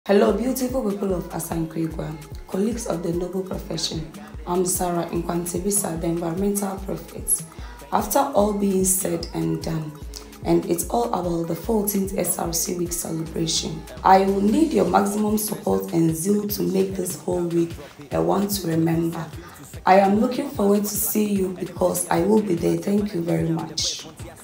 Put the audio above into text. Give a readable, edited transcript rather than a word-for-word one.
Hello, beautiful people of Asankrangrwa, colleagues of the noble profession. I'm Sarah Nkwantebisa, the environmental prophet. After all being said and done, and it's all about the 14th SRC week celebration, I will need your maximum support and zeal to make this whole week a one to remember. I am looking forward to see you because I will be there. Thank you very much.